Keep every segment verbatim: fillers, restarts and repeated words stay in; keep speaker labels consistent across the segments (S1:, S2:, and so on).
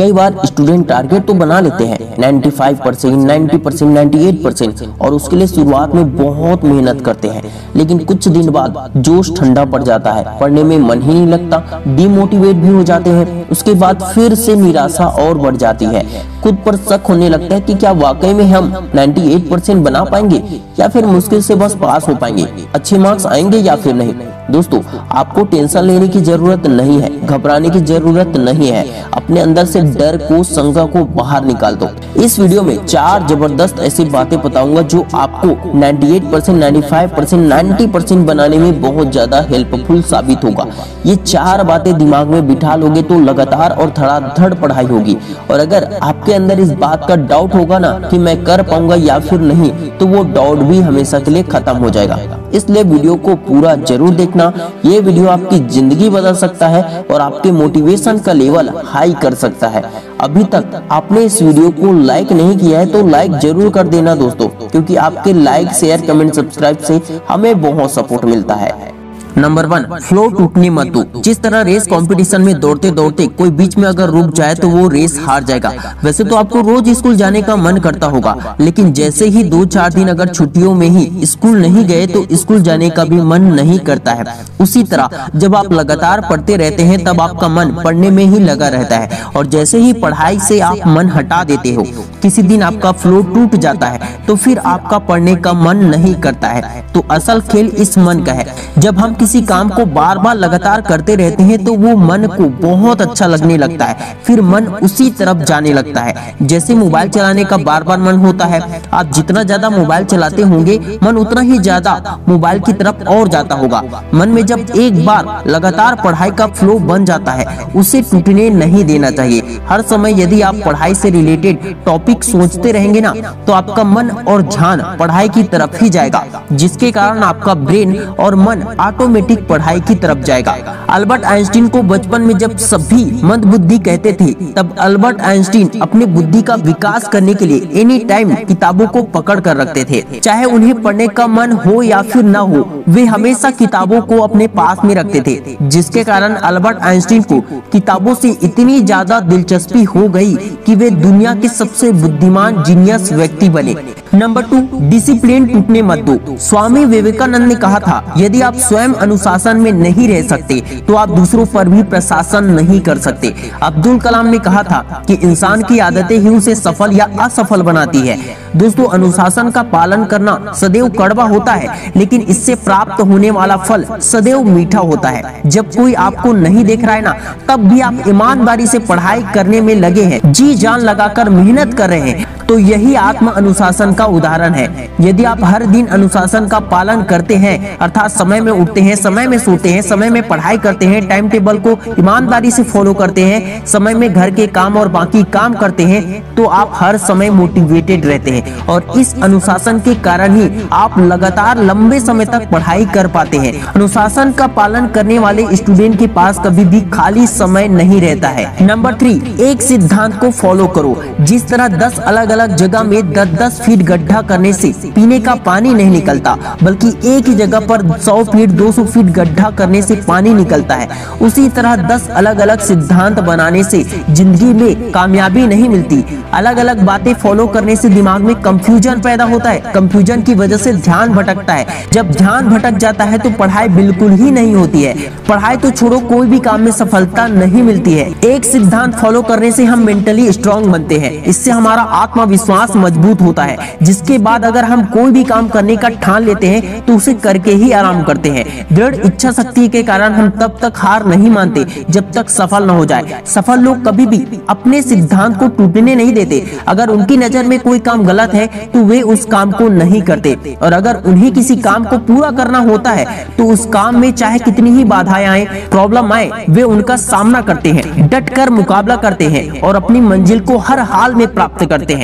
S1: कई बार student target तो बना लेते हैं पचानवे परसेंट, नब्बे परसेंट, अट्ठानवे परसेंट और उसके लिए शुरुआत में बहुत मेहनत करते हैं, लेकिन कुछ दिन बाद जोश ठंडा पड़ जाता है, पढ़ने में मन ही नहीं लगता, डिमोटिवेट भी हो जाते हैं। उसके बाद फिर से निराशा और बढ़ जाती है, खुद पर शक होने लगता है कि क्या वाकई में हम अट्ठानवे परसेंट बना पाएंगे या फिर मुश्किल से बस पास हो पाएंगे, अच्छे मार्क्स आएंगे या फिर नहीं। दोस्तों, आपको टेंशन लेने की जरूरत नहीं है, घबराने की जरूरत नहीं है, अपने अंदर से डर को, शंका को बाहर निकाल दो। इस वीडियो में चार जबरदस्त ऐसी बातें बताऊंगा जो आपको अट्ठानवे परसेंट, पचानवे परसेंट, नब्बे परसेंट बनाने में बहुत ज्यादा हेल्पफुल साबित होगा। ये चार बातें दिमाग में बिठा लोगे तो लगातार और धड़ाधड़ पढ़ाई होगी, और अगर आपके अंदर इस बात का डाउट होगा ना कि मैं कर पाऊंगा या फिर नहीं, तो वो डाउट भी हमेशा के लिए खत्म हो जाएगा। इसलिए वीडियो को पूरा जरूर देखना, ये वीडियो आपकी जिंदगी बदल सकता है और आपके मोटिवेशन का लेवल हाई कर सकता है। अभी तक आपने इस वीडियो को लाइक नहीं किया है तो लाइक जरूर कर देना दोस्तों, क्योंकि आपके लाइक, शेयर, कमेंट, सब्सक्राइब से हमें बहुत सपोर्ट मिलता है। नंबर वन, फ्लो टूटने मत दो। जिस तरह रेस कंपटीशन में दौड़ते दौड़ते कोई बीच में अगर रुक जाए तो वो रेस हार जाएगा। वैसे तो आपको रोज स्कूल जाने का मन करता होगा, लेकिन जैसे ही दो चार दिन अगर छुट्टियों में ही स्कूल नहीं गए तो स्कूल जाने का भी मन नहीं करता है। उसी तरह जब आप लगातार पढ़ते रहते हैं तब आपका मन पढ़ने में ही लगा रहता है, और जैसे ही पढ़ाई से आप मन हटा देते हो, किसी दिन आपका फ्लो टूट जाता है तो फिर आपका पढ़ने का मन नहीं करता है। तो असल खेल इस मन का है। जब हम किसी काम को बार बार लगातार करते रहते हैं तो वो मन को बहुत अच्छा लगने लगता है, फिर मन उसी तरफ जाने लगता है। जैसे मोबाइल चलाने का बार बार मन होता है, आप जितना ज्यादा मोबाइल चलाते होंगे मन उतना ही ज्यादा मोबाइल की तरफ और जाता होगा। मन में जब एक बार लगातार पढ़ाई का फ्लो बन जाता है, उसे टूटने नहीं देना चाहिए। हर समय यदि आप पढ़ाई से रिलेटेड टॉपिक सोचते रहेंगे ना तो आपका मन और ध्यान पढ़ाई की तरफ ही जाएगा, जिसके कारण आपका ब्रेन और मन ऑटोमेटिक पढ़ाई की तरफ जाएगा। अल्बर्ट आइंस्टीन को बचपन में जब सभी मंदबुद्धि कहते थे, तब अल्बर्ट आइंस्टीन अपनी बुद्धि का विकास करने के लिए एनी टाइम किताबों को पकड़ कर रखते थे। चाहे उन्हें पढ़ने का मन हो या फिर न हो, वे हमेशा किताबों को अपने पास में रखते थे, जिसके कारण अल्बर्ट आइंस्टीन को किताबों से इतनी ज्यादा दिलचस्पी हो गई कि वे दुनिया के सबसे बुद्धिमान जीनियस व्यक्ति बने। नंबर टू, डिसिप्लिन टूटने मत दो। स्वामी विवेकानंद ने कहा था, यदि आप स्वयं अनुशासन में नहीं रह सकते तो आप दूसरों पर भी प्रशासन नहीं कर सकते। अब्दुल कलाम ने कहा था कि इंसान की आदतें ही उसे सफल या असफल बनाती है। दोस्तों, अनुशासन का पालन करना सदैव कड़वा होता है, लेकिन इससे प्राप्त होने वाला फल सदैव मीठा होता है। जब कोई आपको नहीं देख रहा है ना, तब भी आप ईमानदारी से पढ़ाई करने में लगे हैं, जी जान लगाकर मेहनत कर रहे हैं, तो यही आत्म अनुशासन का उदाहरण है। यदि आप हर दिन अनुशासन का पालन करते हैं, अर्थात समय में उठते हैं, समय में सोते हैं, समय में पढ़ाई करते हैं, टाइम टेबल को ईमानदारी से फॉलो करते हैं, समय में घर के काम और बाकी काम करते हैं, तो आप हर समय मोटिवेटेड रहते हैं, और इस अनुशासन के कारण ही आप लगातार लंबे समय तक पढ़ाई कर पाते हैं। अनुशासन का पालन करने वाले स्टूडेंट के पास कभी भी खाली समय नहीं रहता है। नंबर थ्री, एक सिद्धांत को फॉलो करो। जिस तरह दस अलग अलग जगह में दस दस फीट गड्ढा करने से पीने का पानी नहीं निकलता, बल्कि एक ही जगह पर सौ फीट, दो सौ फीट गड्ढा करने से पानी निकलता है, उसी तरह दस अलग अलग सिद्धांत बनाने से जिंदगी में कामयाबी नहीं मिलती। अलग अलग बातें फॉलो करने से दिमाग में कंफ्यूजन पैदा होता है, कंफ्यूजन की वजह से ध्यान भटकता है। जब ध्यान भटक जाता है तो पढ़ाई बिल्कुल ही नहीं होती है। पढ़ाई तो छोड़ो, कोई भी काम में सफलता नहीं मिलती है। एक सिद्धांत फॉलो करने से हम मेंटली स्ट्रांग बनते हैं, इससे हमारा आत्मविश्वास मजबूत होता है, जिसके बाद अगर हम कोई भी काम करने का ठान लेते हैं तो उसे करके ही आराम करते हैं। दृढ़ इच्छा शक्ति के कारण हम तब तक हार नहीं मानते जब तक सफल न हो जाए। सफल लोग कभी भी अपने सिद्धांत को टूटने नहीं देते। अगर उनकी नजर में कोई काम गलत है तो वे उस काम को नहीं करते, और अगर उन्हें किसी काम को पूरा करना होता है तो उस काम में चाहे कितनी ही बाधाएं आए, प्रॉब्लम आए, वे उनका सामना करते हैं, डट कर मुकाबला करते हैं और अपनी मंजिल को हर हाल में प्राप्त करते हैं।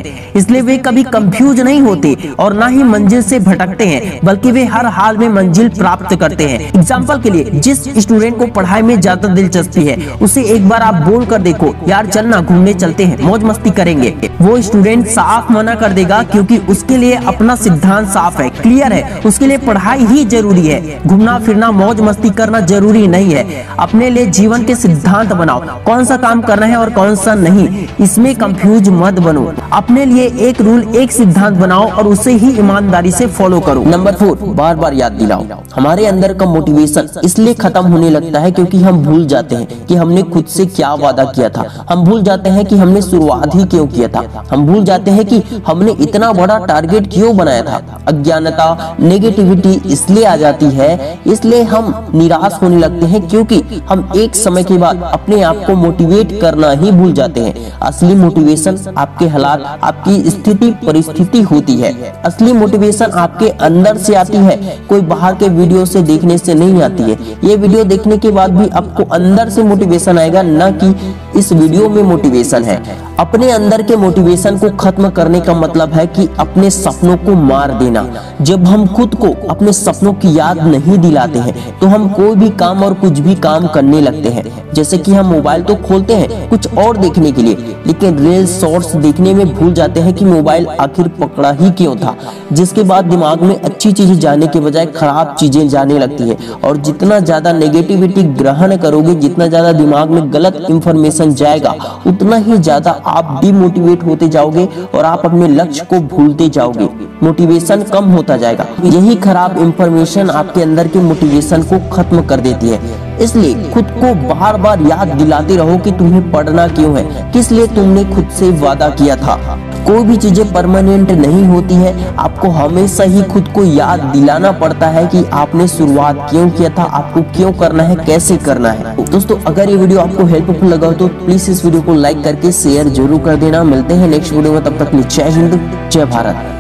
S1: हैं, इसलिए वे कभी कंफ्यूज नहीं होते और ना ही मंजिल से भटकते हैं, बल्कि वे हर हाल में मंजिल प्राप्त करते हैं। एग्जाम्पल के लिए, जिस स्टूडेंट को पढ़ाई में ज्यादा दिलचस्पी है, उसे एक बार आप बोल कर देखो, यार चलना घूमने चलते हैं, मौज मस्ती करेंगे, वो स्टूडेंट साफ मना कर देगा, क्योंकि उसके लिए अपना सिद्धांत साफ है, क्लियर है। उसके लिए पढ़ाई ही जरूरी है, घूमना फिरना मौज मस्ती करना जरूरी नहीं है। अपने लिए जीवन के सिद्धांत बनाओ, कौन सा काम करना है और कौन सा नहीं, इसमें कंफ्यूज मत बनो। अपने लिए एक रूल, एक सिद्धांत बनाओ और उसे ही ईमानदारी से फॉलो करो। नंबर फोर, बार बार याद दिलाओ। हमारे अंदर का मोटिवेशन इसलिए खत्म होने लगता है क्योंकि हम भूल जाते हैं कि हमने खुद से क्या वादा किया था। हम भूल जाते हैं कि हमने शुरुआत ही क्यों किया था। हम भूल जाते हैं कि हमने इतना बड़ा टारगेट क्यों बनाया था। अज्ञानता, नेगेटिविटी इसलिए आ जाती है, इसलिए हम निराश होने लगते हैं क्योंकि हम एक समय के बाद अपने आप को मोटिवेट करना ही भूल जाते हैं। असली मोटिवेशन आपके हालात, आपकी स्थिति परिस्थिति होती है। असली मोटिवेशन आपके अंदर से आती है, कोई बाहर के वीडियो से देखने से नहीं आती है। ये वीडियो देखने के बाद भी आपको अंदर से मोटिवेशन आएगा, न कि इस वीडियो में मोटिवेशन है। अपने अंदर के मोटिवेशन को खत्म करने का मतलब है कि अपने सपनों को मार देना। जब हम खुद को अपने सपनों की याद नहीं दिलाते हैं तो हम कोई भी काम और कुछ भी काम करने लगते हैं। जैसे कि हम मोबाइल तो खोलते हैं कुछ और देखने के लिए, लेकिन रील्स शॉर्ट्स देखने में भूल जाते हैं कि मोबाइल आखिर पकड़ा ही क्यों था। जिसके बाद दिमाग में अच्छी चीजें जाने के बजाय खराब चीजें जाने लगती है, और जितना ज्यादा नेगेटिविटी ग्रहण करोगे, जितना ज्यादा दिमाग में गलत इंफॉर्मेशन जाएगा, उतना ही ज्यादा आप डिमोटिवेट होते जाओगे और आप अपने लक्ष्य को भूलते जाओगे। मोटिवेशन कम होता जाएगा। यही खराब इंफॉर्मेशन आपके अंदर के मोटिवेशन को खत्म कर देती है। इसलिए खुद को बार बार याद दिलाते रहो कि तुम्हें पढ़ना क्यों है, किस लिए तुमने खुद से वादा किया था। कोई भी चीजें परमानेंट नहीं होती है, आपको हमेशा ही खुद को याद दिलाना पड़ता है कि आपने शुरुआत क्यों किया था, आपको क्यों करना है, कैसे करना है। दोस्तों, अगर ये वीडियो आपको हेल्पफुल लगा तो प्लीज इस वीडियो को लाइक करके शेयर जरूर कर देना। मिलते हैं नेक्स्ट वीडियो में, तब तक जय हिंद, जय भारत।